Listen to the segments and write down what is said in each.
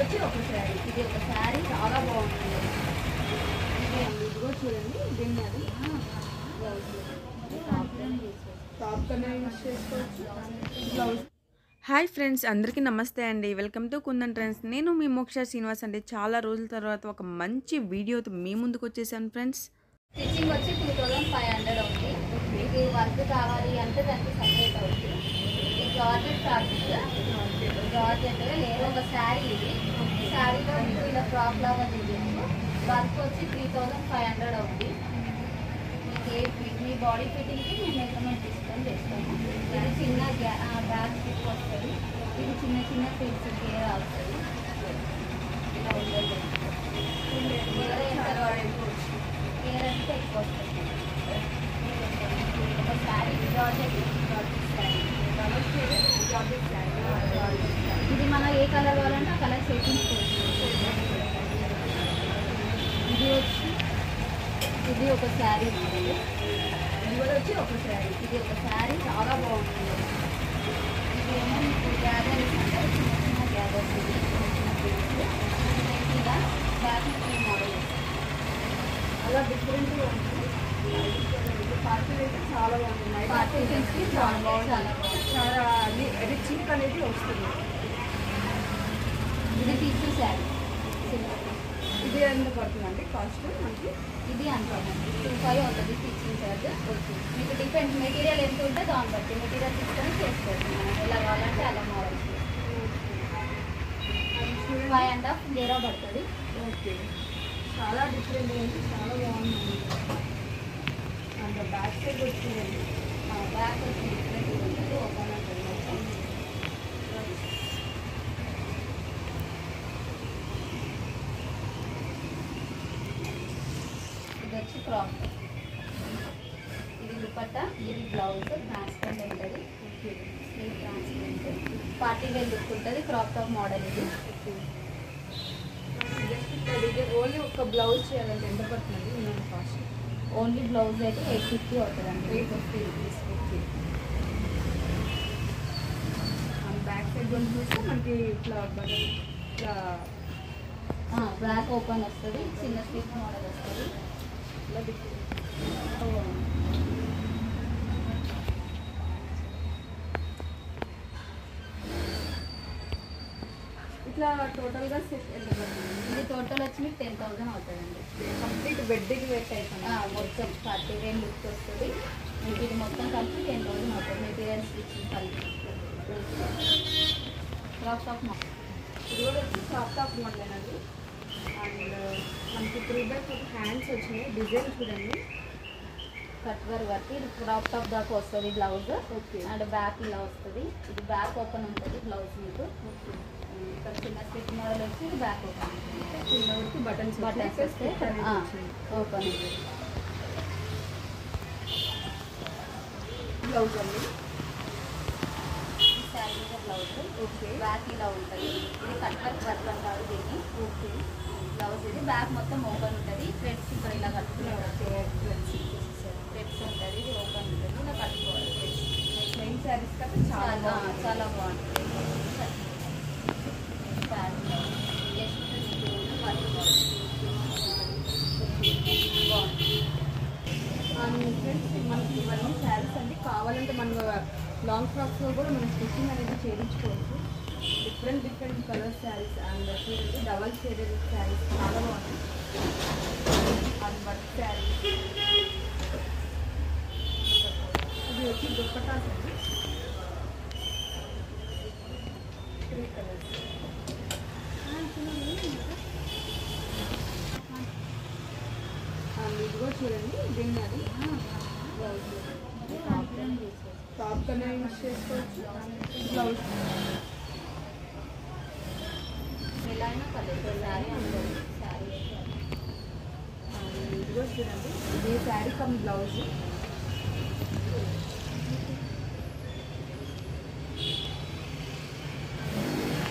వచ్చి ఒక శారీ, ఇది ఒక శారీ చాలా బాగుంటుంది. ఇది కూడా చూడండి, దీన్ని అది టాప్ కన్నా యూజ్ చేసుకోవచ్చు. బ్లౌజ్. హాయ్ ఫ్రెండ్స్, అందరికీ నమస్తే అండి. Welcome to Kundan Trends. నేను మీ మోక్ష శ్రీనివాస్ అండి. చాలా రోజుల తర్వాత ఒక మంచి వీడియోతో మీ ముందుకు వచ్చేసాను ఫ్రెండ్స్. స్టిచ్చింగ్ వచ్చి 2500 అవుతుంది. మీకు వర్క్ కావాలి అంటే దానికి సపరేట్ అవుతుంది. ఇది జార్జెట్ ఫ్యాబ్రిక్, జార్జెట్ లేదు ఒక శారీ. ఇది ఈ శారీలో మీకు ఇలా ఫ్రాక్ లాగా చేయొచ్చు. వర్క్ వచ్చి 3500 అవుతుంది. మీకు మీ బాడీ ఫిట్టింగ్కి మేము మెజర్మెంట్ తీసుకొని చేస్తాము. ఇది చిన్న బ్యాక్ ఫిట్ వస్తుంది. ఇది చిన్న చిన్న ఫిట్స్ కేర్ అవుతుంది. ఇలా ఉండదు కేర్ అంటే ఎక్కువ వస్తుంది. ఒక శారీ జార్జెట్ ఇది మనం ఏ కలర్ కావాలంటే ఆ కలర్ చేయించుకోవచ్చు. ఇది ఒక శారీ మోడల్. ఇది వచ్చి ఒక శారీ, ఇది ఒక శారీ చాలా బాగుంటుంది. ఇది ఏమో మీకు గ్యాదర్స్ అంటే చిన్న చిన్న గ్యాదర్స్, ఇది చిన్న చిన్న పీస్ ఇలా బ్యాక్ మోడల్ అలా డిఫరెంట్గా ఉంటుంది. పార్టీ అయితే చాలా బాగుంటుంది. పార్టీ చాలా బాగుంటుంది. చాలా రిచ్ అనేది వస్తుంది. ఇది టిష్యూ శారీ. ఇది ఎంత పడుతుందండి కాస్ట్ మనకి? ఇది అనుకోండి 25 అవుతుంది స్టిచ్చింగ్ చార్జ్. మీకు డిపెండ్ మెటీరియల్ ఎంత ఉంటే దాన్ని బట్టి మెటీరియల్ తీసుకొని చేసుకోవచ్చు. మనం ఎలా కావాలంటే అలా మోడల్స్ 5.5 గేరా పడుతుంది. ఓకే, చాలా డిఫరెంట్ ఉంది, చాలా బాగుంది. అంత బ్యాక్ సైడ్ వచ్చిందండి. బ్యాక్ వచ్చి డిఫరెంట్ ఉంటుంది. ఓపెన్ ఉంటుంది. ఇది వచ్చి క్రాప్, ఇది దుపట్టా, ఇది బ్లౌజ్ ట్రాన్స్పరెంట్ ఉంటుంది. Sleeve transparent, party wear look ఉంటుంది. క్రాప్ టాప్ మోడల్ ఇది. ఓన్లీ ఒక బ్లౌజ్ చేయాలంటే ఎంత పడుతుంది కాస్ట్? ఓన్లీ బ్లౌజ్ అయితే 850 అవుతుందండి. 850 రూపీస్. ఓకే, బ్యాక్ సైడ్ కొన్ని చూస్తే మనకి ఇట్లా ఇట్లా బ్లాక్ ఓపెన్ వస్తుంది. చిన్న స్టిచ్ మోడల్ వస్తుంది. ఇట్లా టోటల్గా సెట్ ఎంత పడుతుంది? ఇది టోటల్ వచ్చి మీకు 10,000 అవుతుందండి. కంప్లీట్ బెడ్డింగ్ వెట్ అవుతుంది. మొత్తం పార్టీ వేర్ లుక్ వస్తుంది. మీకు ఇది మొత్తం కలిపి 10,000 అవుతుంది. మెటీరియల్ స్టిచ్చింగ్ కలిపి. క్రాప్ టాప్ మోడల్, ఇది కూడా వచ్చి క్రాప్ టాప్ మోడల్ అండి. అండ్ మనకి 3/4 హ్యాండ్స్ వచ్చినాయి. డిజైన్ చూడండి, కట్ వర్క్. ఇది క్రాప్ టాప్ దాకా వస్తుంది బ్లౌజ్. ఓకే, అండ్ బ్యాక్ ఇలా వస్తుంది. ఇది బ్యాక్ ఓపెన్ ఉంటుంది బ్లౌజ్ మీకు. ఇక్కడ చిన్న స్టిచ్ మోడల్ వచ్చి ఇది బ్యాక్ ఓపెన్ ఉంటుంది. చిన్న వరకు బటన్స్ వస్తే ఓపెన్ ఉంది. బ్లౌజ్ అండి, శారీ మీద బ్లౌజ్. ఓకే, బ్యాక్ ఇలా ఉంటుంది. ఇది కట్ వర్క్ అంటారు దీన్ని. ఓకే, బ్లౌజ్ ఇది బ్యాక్ మొత్తం ఓపెన్ ఉంటుంది. థ్రెడ్స్ ఇక్కడ ఇలా కట్టుకున్నారు. థ్రెడ్స్ ఉంటుంది. ఇది ఓపెన్ ఉంటుంది. ఇలా కట్టుకోవాలి. మెయిన్ శారీస్ కదా చాలా చాలా బాగుంటుంది. ఫ్రెండ్స్, మనకి ఇవన్నీ శారీస్ అండి. కావాలంటే మనం లాంగ్ ఫ్రాక్స్లో కూడా మనం స్టిచ్చింగ్ అనేది చేయించుకోవచ్చు. డిఫరెంట్ కలర్ శారీస్ అండ్ చూడండి డబల్ షేడెడ్ శారీస్ చాలా బాగుంటాయి. And work saris. ఇది వచ్చి దుప్పటాస్ అండి. 3 కలర్స్. ఇది కూడా చూడండి, దీన్ని అది బ్లౌజ్ టాప్ కన్నా యూజ్ చేసుకోవచ్చు. బ్లౌజ్ ఎలా అయినా కలర్ శారీ ఉంటుంది. శారీ ఇది కూడా చూడండి, ఇది శారీ కమ్ బ్లౌజ్.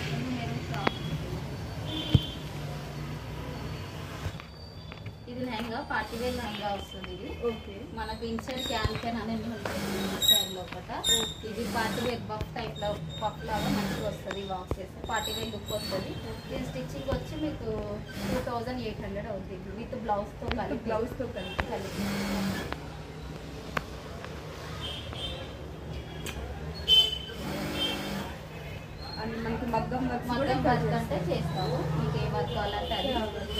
ఇది లెహంగా లెహంగా పార్టీ వేర్ లెహంగా వస్తుంది. ఇది ఓకే. మనకు ఇన్సైడ్ క్యాన్ అనేది ఉంటుంది సైడ్ లోపల. ఇది పార్టీ వేర్ బఫ్ టైప్ లో పఫ్ లాగా మంచిగా వస్తుంది. వాక్ చేస్తే పార్టీ వేర్ లుక్ వస్తుంది. దీని స్టిచ్చింగ్ వచ్చి మీకు 2800 అవుతుంది విత్ బ్లౌజ్ తో కలిపి. మనకి మగ్గం వర్క్ అంటే చేస్తాము. మీకు ఏ వర్క్ కావాలంటే అది.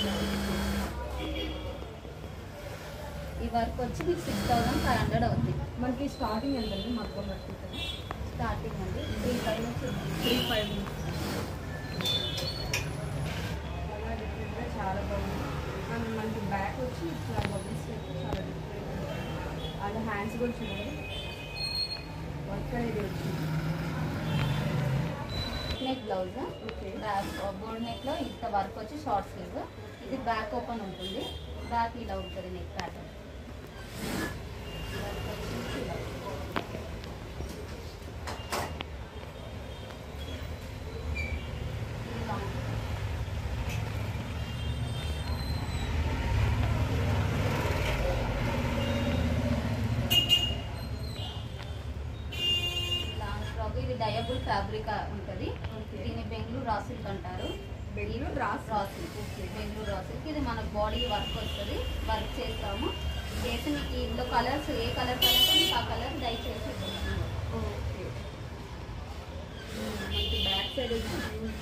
ఈ వర్క్ వచ్చి మీకు 6500 అవుతుంది. మనకి స్టార్టింగ్ ఎంతండి మగ్గం వర్క్? స్టార్టింగ్ అండి 35 నుంచి 35 చాలా బాగుంది. అండ్ మనకి బ్యాక్ వచ్చి ఇట్లా బబుల్స్ చాలా డిఫరెంట్. అండ్ హ్యాండ్స్ కూడా చూడండి వర్క్ అనేది వచ్చింది. Neck blouse. Okay. Boat neck లో ఇంత వర్క్ వచ్చి షార్ట్ స్లీవ్. ఇది బ్యాక్ ఓపెన్ ఉంటుంది. బ్యాక్ ఇలా ఉంటుంది నెక్ ప్యాటర్న్. ఇది డయబుల్ ఫ్యాబ్రిక్ ఉంటుంది. దీన్ని బెంగళూరు రా సిల్క్ అంటారు. Bengaluru raw silk. Bengaluru raw silk. ఇది మనకు బాడీ వర్క్ వస్తుంది. వర్క్ చేస్తాము. చేసి మీకు ఇందులో కలర్స్ ఏ కలర్ కావాలంటే మీకు ఆ కలర్ డై చేసి ఇస్తాము. ఓకే. మనకి బ్యాక్ సైడ్ వచ్చి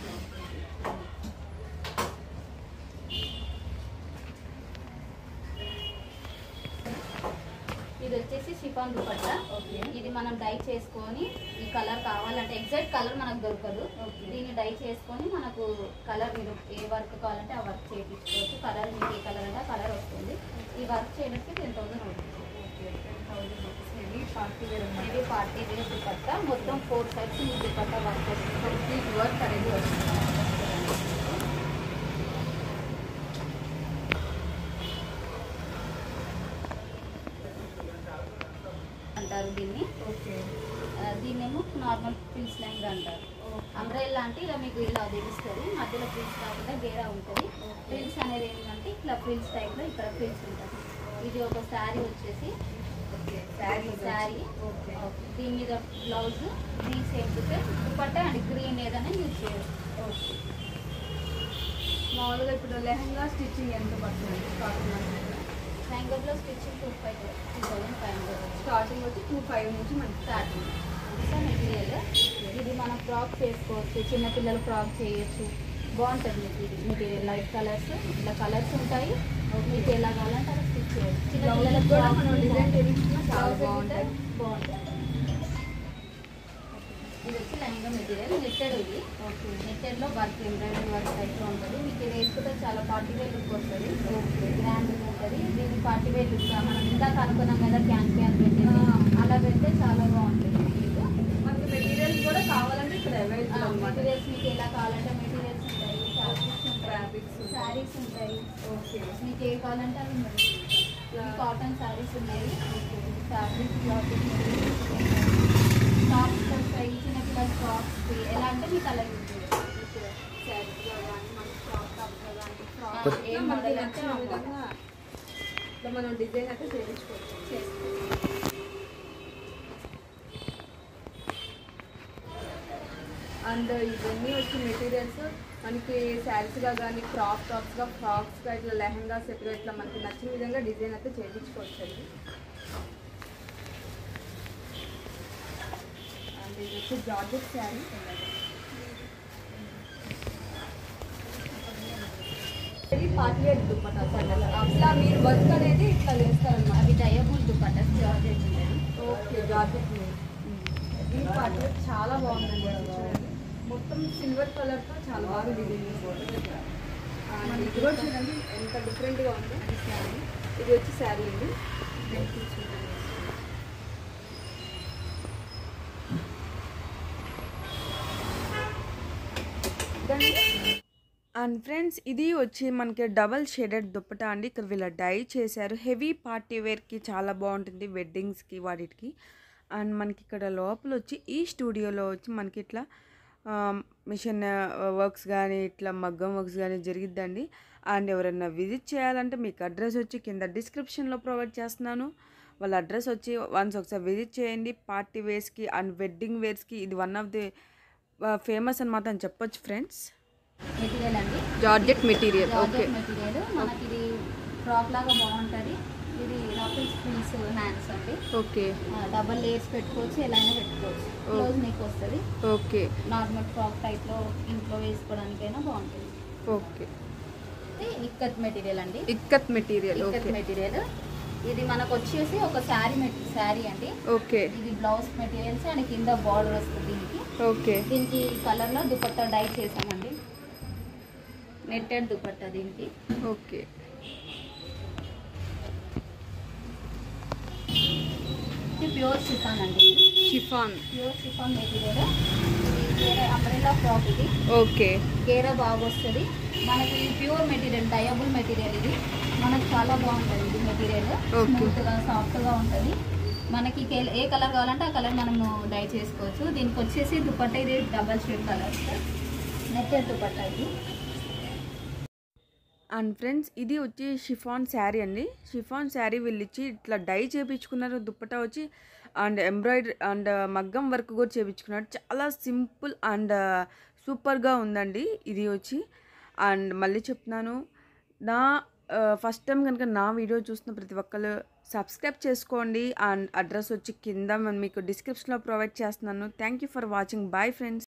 ఇది వచ్చేసి షిఫాన్ దుపట్టా. ఓకే. ఇది మనం డై చేసుకొని ఈ కలర్ కావాలంటే ఎగ్జాక్ట్ కలర్ మనకు దొరకదు. దీన్ని డై చేసుకొని మనకు కలర్ మీరు ఏ వర్క్ కావాలంటే ఆ వర్క్ చేయించుకోవచ్చు. కలర్ మీకు ఏ కలర్ అంటే ఆ కలర్ వస్తుంది. ఈ వర్క్ చేయడానికి 10,000 అవుతుంది. Okay. 10,000 rupees. Heavy party wear ఇది పార్టీ వేర్ దుపట్టా. మొత్తం 4 సైడ్స్ మీ దుపట్టా వర్క్ వస్తుంది. కంప్లీట్ వర్క్ అనేది వస్తుంది అంటారు దీన్ని. ఓకే. దీన్నేమో నార్మల్ ఫ్రిల్స్ లెహంగా అంటారు. అంబ్రెల్లా అంటే ఇలా మీకు ఇలా తెలుస్తుంది. మధ్యలో ఫ్రిల్స్ కాకుండా గేరా ఉంటుంది. ఫ్రిల్స్ అనేది ఏంటంటే ఇట్లా ఫ్రిల్స్ టైప్లో ఇక్కడ ఫ్రిల్స్ ఉంటుంది. ఇది ఒక శారీ వచ్చేసి శారీ. దీని మీద బ్లౌజ్ దీని సేమ్ దుపట్టా అండ్ గ్రీన్ ఏదైనా యూజ్ చేయవచ్చు. ఓకే. మామూలుగా ఇప్పుడు లెహంగా స్టిచ్చింగ్ ఎంత పడుతుంది? లెహంగాలో స్టిచ్చింగ్ 2,500 స్టార్టింగ్ వచ్చి 25 నుంచి మనకి స్టార్టింగ్. మెటీరియల్ ఇది మనం ఫ్రాక్ చేసుకోవచ్చు. చిన్నపిల్లలు ఫ్రాక్ చేయొచ్చు. బాగుంటుంది మీకు ఇది మెటీరియల్. లైట్ కలర్స్ ఇట్లా కలర్స్ ఉంటాయి. మీకు ఎలా కావాలంటే అలా స్టిచ్ చేయొచ్చు. చిన్నపిల్లలకు కూడా మనం డిజైన్ చేయించుకున్నా చాలా బాగుంటుంది. ఇది వచ్చి లెహంగా మెటీరియల్ నెట్టెడ్. ఇది నెట్టెడ్లో వర్క్ ఎంబ్రాయిడరీ వర్క్ టైప్లో ఉంటుంది. మీకు ఇది వేసుకుంటే చాలా పార్టీ వేర్ లుక్ వస్తుంది. గ్రాండ్ ఉంటుంది. దీన్ని పార్టీ వేర్ లుక్ మనం ఇందాక అనుకున్నాం కదా క్యాన్ పెట్టి అలా పెడితే చాలా బాగుంటుంది. మనకి మెటీరియల్స్ కూడా కావాలంటే ఇక్కడ అవైలబుల్ అన్నమాట. మెటీరియల్స్ మీకు ఎలా కావాలంటే మెటీరియల్స్ ఉంటాయి. ఫ్యాబ్రిక్స్ శారీస్ ఉంటాయి. ఓకే. మీకు ఏ కావాలంటే అవి ఉన్నాయి. కాటన్ శారీస్ ఉన్నాయి. ఫ్యాబ్రిక్ క్లాత్ టాప్స్ వస్తాయి. చిన్నపిల్లల టాప్స్ ఎలా అంటే మీకు అలా ఉంటుంది. శారీస్లో కానీ మనకి ఫ్రాక్ టాప్స్లో కానీ ఫ్రాక్ ఏ మోడల్ అంటే ఆ విధంగా ఇట్లా మనం డిజైన్ అయితే చేయించుకోవచ్చు. అండ్ ఇవన్నీ వచ్చి మెటీరియల్స్ మనకి శారీస్గా కానీ క్రాప్ టాప్స్గా ఫ్రాక్స్గా ఇట్లా లెహంగా సెట్గా ఇట్లా మనకి నచ్చిన విధంగా డిజైన్ అయితే చేయించుకోవచ్చు అండి. అండ్ ఇది వచ్చి జార్జెట్ శారీ. ఇది పార్టీ వేర్ దుపట్టా అట్లా మీరు వర్క్ అనేది ఇట్లా చేస్తారన్నమాట. అవి డయబుల్ దుపట్టా జార్జెట్ ఉంటుంది. ఓకే. జార్జెట్ ఈ పార్టీ వేర్ చాలా బాగుందండి. చూడండి మొత్తం సిల్వర్ కలర్తో చాలా బాగా డిజైన్ చేస్తారు. ఇది కూడా చూడండి ఎంత డిఫరెంట్గా ఉంది. శారీ ఇది వచ్చి శారీ అండి. అండ్ ఫ్రెండ్స్ ఇది వచ్చి మనకి డబల్ షేడెడ్ దుప్పటా అండి. ఇక్కడ వీళ్ళ డై చేశారు. హెవీ పార్టీ వేర్కి చాలా బాగుంటుంది. వెడ్డింగ్స్కి వాటికి. అండ్ మనకి ఇక్కడ లోపల వచ్చి ఈ స్టూడియోలో వచ్చి మనకి ఇట్లా మిషన్ వర్క్స్ కానీ ఇట్లా మగ్గం వర్క్స్ కానీ జరిగిద్దండి. అండ్ ఎవరైనా విజిట్ చేయాలంటే మీకు అడ్రస్ వచ్చి కింద డిస్క్రిప్షన్లో ప్రొవైడ్ చేస్తున్నాను. వాళ్ళ అడ్రస్ వచ్చి వన్స్ ఒకసారి విజిట్ చేయండి. పార్టీ వేర్స్కి అండ్ వెడ్డింగ్ వేర్స్కి ఇది వన్ ఆఫ్ ది ఫేమస్ అనమాట అని చెప్పొచ్చు ఫ్రెండ్స్. మెటీరియల్ అండి, georgette material. Okay, georgette material. మనకి ఇది ఫ్రాక్ లాగా బాగుంటుంది. ఇది రఫుల్స్ ఫ్రిల్స్ హ్యాండ్స్ అండి. ఓకే, డబల్ లేయర్స్ పెట్టుకోవచ్చు, ఎలా అయినా పెట్టుకోవచ్చు. క్లోజ్ నెక్ వస్తుంది. ఓకే, నార్మల్ ఫ్రాక్ టైప్లో ఇంట్లో వేసుకోవడానికైనా బాగుంటుంది. ఓకే. ఇది ఇక్కత్ మెటీరియల్ అండి, ikat material. Ikat okay, material. ఇది మనకు వచ్చేసి ఒక శారీ అండి. ఓకే, ఇది బ్లౌజ్ మెటీరియల్స్ అండ్ కింద బార్డర్ వస్తుంది దీనికి. ఓకే, దీనికి కలర్లో దుపట్టా డై చేసామండి, నెట్టెడ్ దుపట్టా దీనికి. ఓకే. ఇది ప్యూర్ షిఫాన్ అండి, షిఫాన్. Pure chiffon material. ఇది అంబ్రెల్లా ఫ్రాక్. ఇది ఓకే, గేరా బాగా వస్తుంది మనకి. Pure material, dyeable material. ఇది మనకు చాలా బాగుంటుంది. ఇది మెటీరియల్ స్మూత్గా సాఫ్ట్గా ఉంటుంది. మనకి ఏ కలర్ కావాలంటే ఆ కలర్ మనము డై చేసుకోవచ్చు. దీనికి వచ్చేసి దుపట్టా ఇది double shade colour, netted dupatta ఇది. అండ్ ఫ్రెండ్స్ ఇది వచ్చి షిఫాన్ శారీ అండి. షిఫాన్ శారీ వీళ్ళు ఇచ్చి ఇట్లా డై చేయించుకున్నారు. దుప్పటా వచ్చి అండ్ ఎంబ్రాయిడరీ అండ్ మగ్గం వర్క్ కూడా చేయించుకున్నారు. చాలా సింపుల్ అండ్ సూపర్గా ఉందండి ఇది వచ్చి. అండ్ మళ్ళీ చెప్తున్నాను, నా ఫస్ట్ టైం కనుక నా వీడియో చూస్తున్న ప్రతి ఒక్కరు సబ్స్క్రైబ్ చేసుకోండి. అండ్ అడ్రస్ వచ్చి కింద మీకు డిస్క్రిప్షన్లో ప్రొవైడ్ చేస్తున్నాను. Thank you for watching. Bye friends.